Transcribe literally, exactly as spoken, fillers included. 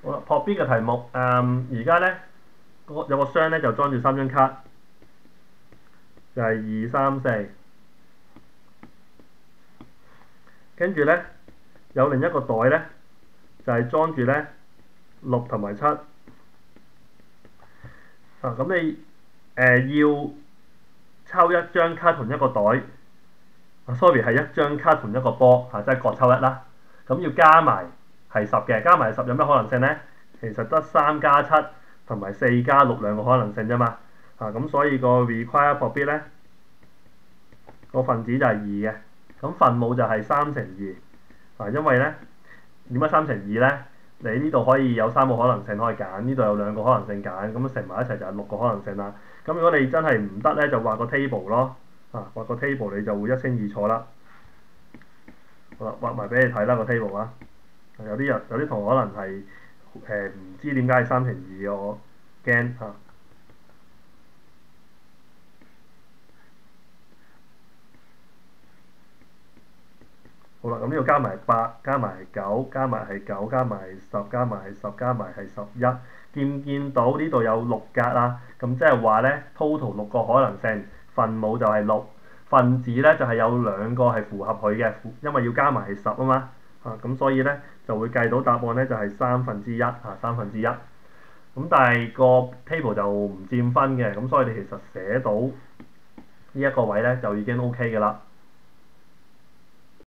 好啦，破 B 嘅題目，誒而家咧個有個箱咧就裝住三張卡，就係二三四，跟住咧有另一個袋咧就係裝住咧六同埋七。啊，咁你誒、呃、要抽一張卡同一個袋，啊 sorry 係一張卡同一個波嚇、啊，即係各抽一啦。咁要加埋係十嘅，加埋十有咩可能性咧？其實得三加七同埋四加六兩個可能性啫嘛。啊，咁所以個 require probit 咧個分子就係二嘅，咁分母就係三乘二。啊，因為咧點解三乘二咧？你呢度可以有三個可能性可以揀，呢度有兩個可能性揀，咁乘埋一齊就係六個可能性啦。咁如果你真係唔得咧，就畫個 table 咯。啊，畫個 table 你就會一清二楚啦。好啦，畫埋俾你睇啦個 table 啊。有啲人有啲同學可能係誒唔知點解係三乘二嘅，我驚嚇。好啦，咁呢度加埋八，加埋九，加埋係九，加埋係十，加埋係十，加埋係十一。見唔見到呢度有六格啦？咁即係話咧，total 六個可能性，分母就係六，分子咧就係、是、有兩個係符合佢嘅，因為要加埋係十啊嘛。啊，咁所以咧就會計到答案咧就係、是、三分之一啊，三分之一。咁但係個 table 就唔佔分嘅，咁所以你其實寫到呢一個位咧就已經 OK 嘅啦。